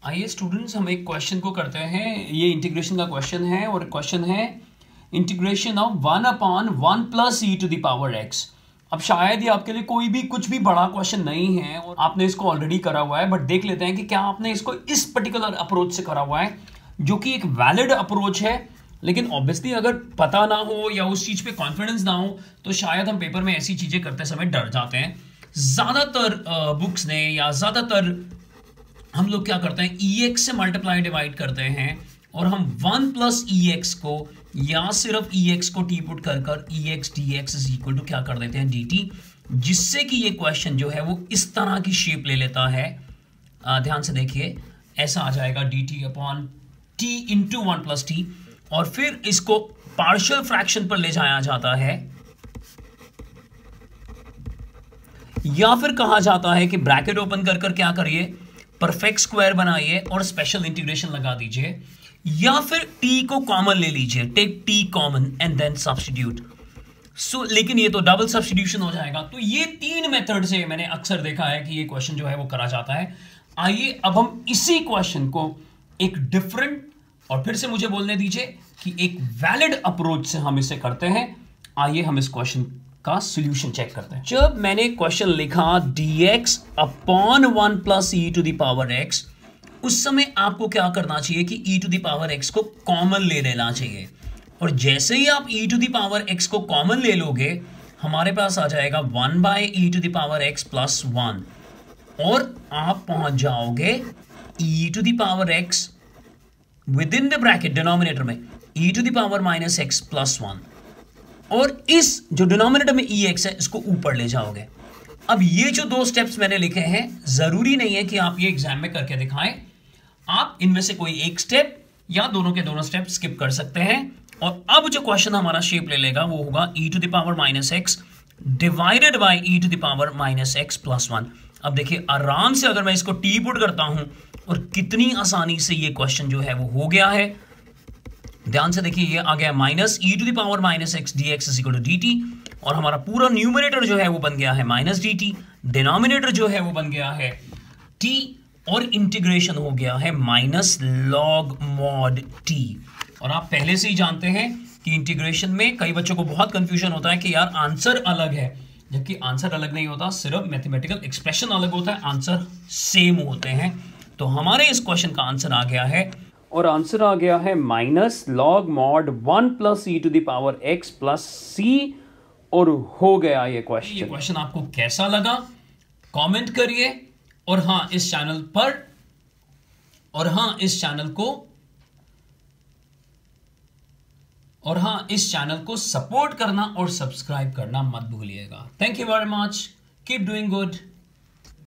आइए स्टूडेंट्स, हम एक क्वेश्चन को करते हैं। ये इंटीग्रेशन का क्वेश्चन है और क्वेश्चन है integration of 1/1 plus e to the power x. अब शायद ये आपके लिए कोई भी कुछ भी बड़ा क्वेश्चन नहीं है और आपने इसको ऑलरेडी करा हुआ है, बट देख लेते हैं कि क्या आपने इसको इस पर्टिकुलर अप्रोच से करा हुआ है, जो कि एक वैलिड अप्रोच है। लेकिन ऑब्वियसली अगर पता ना हो या उस चीज पे कॉन्फिडेंस ना हो तो शायद हम पेपर में ऐसी चीजें करते समय डर जाते हैं। ज्यादातर बुक्स ने या ज्यादातर हम लोग क्या करते हैं, EX से मल्टीप्लाई डिवाइड करते हैं और हम 1 प्लस EX को या सिर्फ EX को टी पुट कर कर EX dx is equal to क्या कर देते हैं dt, जिससे कि ये क्वेश्चन जो है वो इस तरह की शेप ले लेता है। ध्यान से देखिए, ऐसा आ जाएगा dt upon t into 1 plus t, और फिर इसको पार्शियल फ्रैक्शन पर ले जाया जाता है या फिर कहा जाता है कि ब्रैकेट ओपन कर कर क्या करिए, परफेक्ट स्क्वायर बनाइए और स्पेशल इंटीग्रेशन लगा दीजिए, या फिर t को कॉमन ले लीजिए, take t common and then substitute. लेकिन ये तो डबल सब्स्टिट्यूशन हो जाएगा। तो ये तीन मेथड से मैंने अक्सर देखा है कि ये क्वेश्चन जो है वो करा जाता है। आइए अब हम इसी क्वेश्चन को एक डिफरेंट, और फिर से मुझे बोलने दीजिए कि एक वैलिड अप्रोच से हम इसे करते हैं। आइए हम इस क्वेश्चन का सॉल्यूशन चेक करते हैं। जब मैंने क्वेश्चन लिखा dx upon 1 plus e to the power x, उस समय आपको क्या करना चाहिए कि e to the power x को कॉमन ले लेना चाहिए, और जैसे ही आप e to the power x को कॉमन ले लोगे हमारे पास आ जाएगा 1 by e to the power x plus 1, और आप पहुंच जाओगे e to the power x within the bracket denominator में e to the power minus x plus 1, और इस जो डिनोमिनेटर में ex है इसको ऊपर ले जाओगे। अब ये जो दो स्टेप्स मैंने लिखे हैं, जरूरी नहीं है कि आप ये एग्जाम में करके दिखाएं, आप इनमें से कोई एक स्टेप या दोनों के दोनों स्टेप स्किप कर सकते हैं। और अब जो क्वेश्चन हमारा शेप ले लेगा वो होगा e to the power minus x divided by e to the power minus x plus 1। अब देखिए आराम से अगर मैं इसको टी पुट करता हूं और कितनी आसानी से ये क्वेश्चन जो है वो हो गया है। ध्यान से देखिए, ये आ गया minus e to the power minus x d x is equal to d t, और हमारा पूरा न्यूमरेटर जो है वो बन गया है माइनस डी टी, डिनोमिनेटर जो है वो बन गया है t, और इंटीग्रेशन हो गया है माइनस लॉग मॉड t। और आप पहले से ही जानते हैं कि इंटीग्रेशन में कई बच्चों को बहुत कंफ्यूजन होता है कि यार आंसर अलग है, जबकि आंसर अलग नहीं होता, सिर्फ मैथमेटिकल एक्सप्रेशन अलग होता है, आंसर सेम होते हैं। तो हमारे इस क्वेश्चन का आंसर आ गया है, और आंसर आ गया है minus log mod 1 plus e to the power x plus c, और हो गया ये क्वेश्चन। ये क्वेश्चन आपको कैसा लगा कमेंट करिए, और हाँ इस चैनल पर, और हाँ इस चैनल को सपोर्ट करना और सब्सक्राइब करना मत भूलिएगा। Thank you very much, keep doing good.